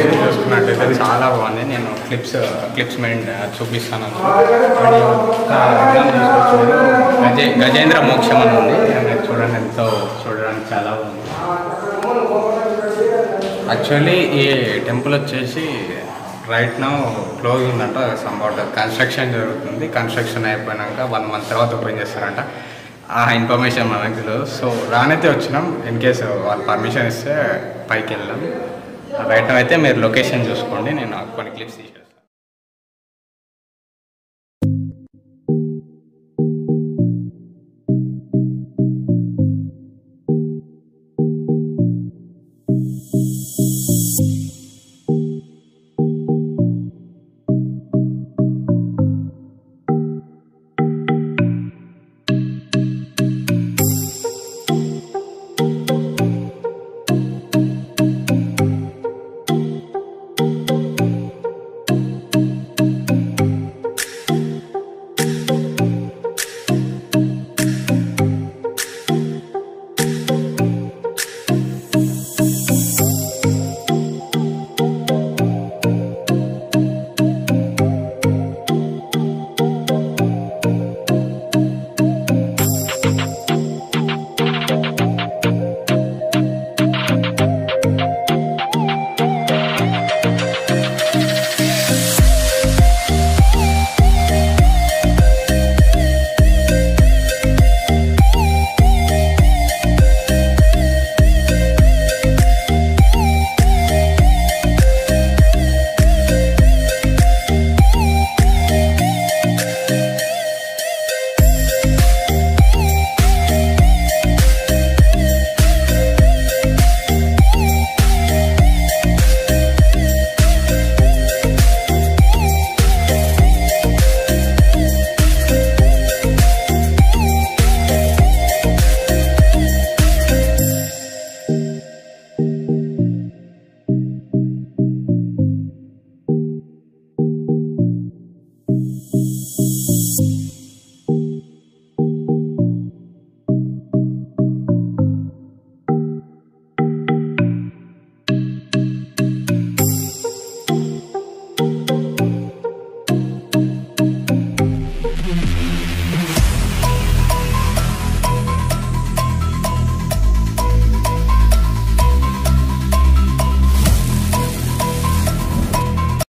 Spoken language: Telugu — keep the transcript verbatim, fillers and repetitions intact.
ఇది చూసుకున్నట్టయితే చాలా బాగుంది. నేను క్లిప్స్ క్లిప్స్ మెయిన్ చూపిస్తాను. గజే గజేంద్ర మోక్షం అని ఉంది. చూడండి ఎంతో చూడడానికి చాలా బాగుంది. యాక్చువల్లీ ఈ టెంపుల్ వచ్చేసి రైట్ నౌ క్లోజ్ ఉందంట. సంబౌట్ కన్స్ట్రక్షన్ జరుగుతుంది. కన్స్ట్రక్షన్ అయిపోయినాక వన్ మంత్ తర్వాత ఓపెన్ చేస్తారంట. ఆ ఇన్ఫర్మేషన్ మనకు తెలియదు. సో రానైతే వచ్చినాం. ఇన్ కేస్ వాళ్ళు పర్మిషన్ ఇస్తే పైకి వెళ్ళాం. రైట్ నౌ అయితే మీరు లొకేషన్ చూసుకోండి. నేను కొన్ని క్లిప్స్ తీసాను.